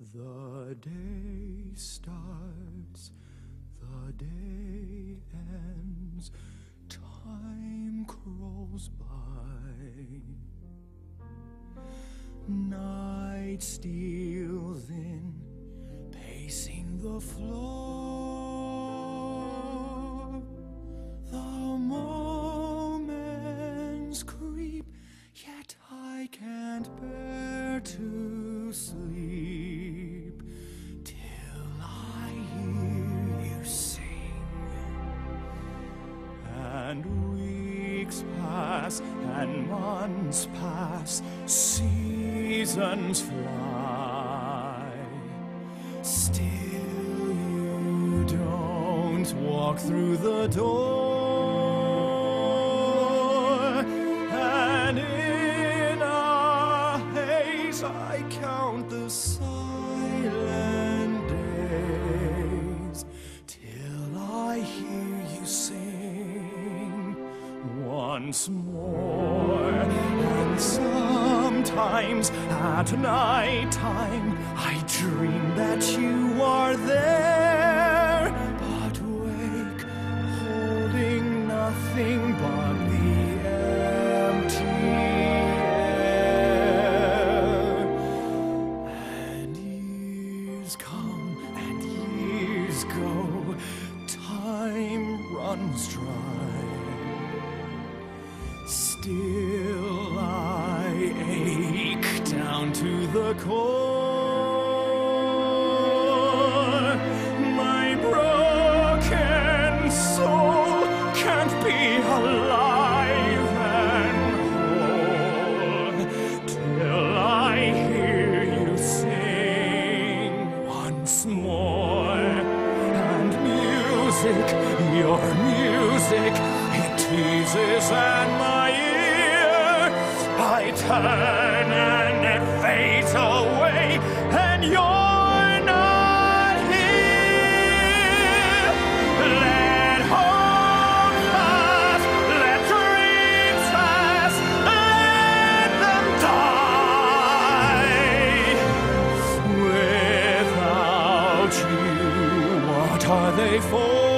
The day starts, the day ends, time crawls by. Night steals in, pacing the floor. The moments creep, yet I can't bear to sleep till I hear you sing. And weeks pass and months pass, seasons fly. Still you don't walk through the door, and in a haze I count the silent days till I hear you sing once more. And sometimes at night time I dream that you are there, but wake holding nothing but the empty air. And years come and years go, time runs dry. Still I ache down to the core. My broken soul can't be alive and whole till I hear you sing once more. And music, your music, it teases at my ear. I turn and it fades away, and you're not here. Let hope pass, let dreams pass, let them die. Without you, what are they for?